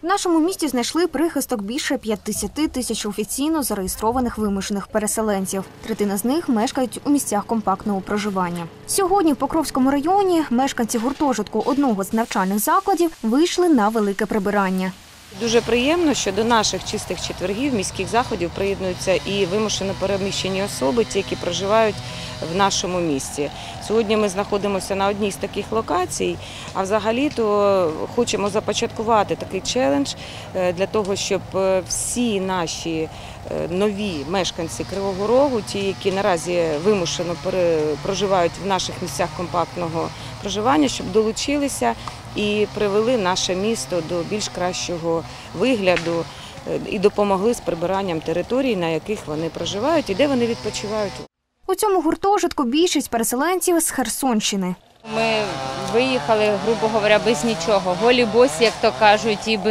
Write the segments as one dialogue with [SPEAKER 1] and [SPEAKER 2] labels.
[SPEAKER 1] В нашому місті знайшли прихисток більше 50 тисяч офіційно зареєстрованих вимушених переселенців. Третина з них мешкають у місцях компактного проживання. Сьогодні в Покровському районі мешканці гуртожитку одного з навчальних закладів вийшли на велике прибирання.
[SPEAKER 2] Дуже приємно, що до наших чистих четвергів, міських заходів приєднуються і вимушено переміщені особи, ті, які проживають в нашому місті. Сьогодні ми знаходимося на одній з таких локацій, а взагалі-то хочемо започаткувати такий челендж для того, щоб всі наші нові мешканці Кривого Рогу, ті, які наразі вимушено проживають в наших місцях компактного проживання, щоб долучилися і привели наше місто до більш кращого вигляду і допомогли з прибиранням територій, на яких вони проживають і де вони відпочивають.
[SPEAKER 1] У цьому гуртожитку більшість переселенців з Херсонщини.
[SPEAKER 3] Ми виїхали, грубо говоря, без нічого. Голі босі, як то кажуть, і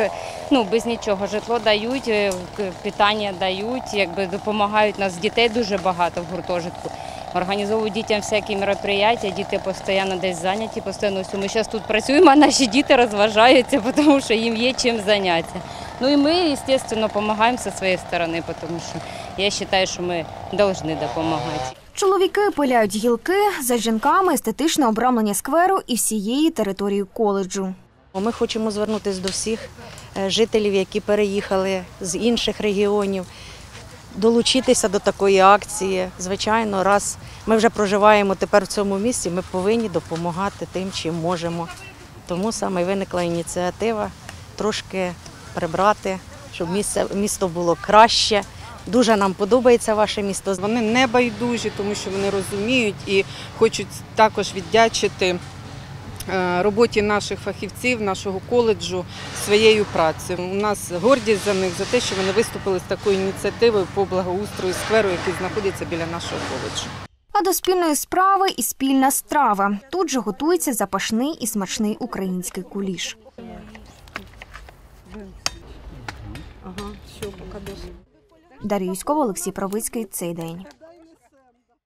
[SPEAKER 3] без нічого. Житло дають, питання дають, допомагають. Нас дітей дуже багато в гуртожитку. Організовують дітям всякі мероприятия, діти постійно десь зайняті, постійно. Ми зараз тут працюємо, а наші діти розважаються, тому що їм є чим зайнятися. Ну і ми, звісно, допомагаємо зі своєї сторони, тому що я вважаю, що ми повинні допомагати.
[SPEAKER 1] Чоловіки пиляють гілки, за жінками естетичне обрамлення скверу і всієї території коледжу.
[SPEAKER 4] Ми хочемо звернутися до всіх жителів, які переїхали з інших регіонів, долучитися до такої акції. Звичайно, раз ми вже проживаємо тепер в цьому місці, ми повинні допомагати тим, чим можемо. Тому саме виникла ініціатива трошки прибрати, щоб місто було краще. Дуже нам подобається ваше місто.
[SPEAKER 5] Вони не байдужі, тому що вони розуміють і хочуть також віддячити роботі наших фахівців, нашого коледжу своєю працею. У нас гордість за них, за те, що вони виступили з такою ініціативою по благоустрою скверу, який знаходиться біля нашого коледжу.
[SPEAKER 1] А до спільної справи і спільна страва. Тут же готується запашний і смачний український куліш. Дар'я Юськова, Олексій Правицький. Цей день.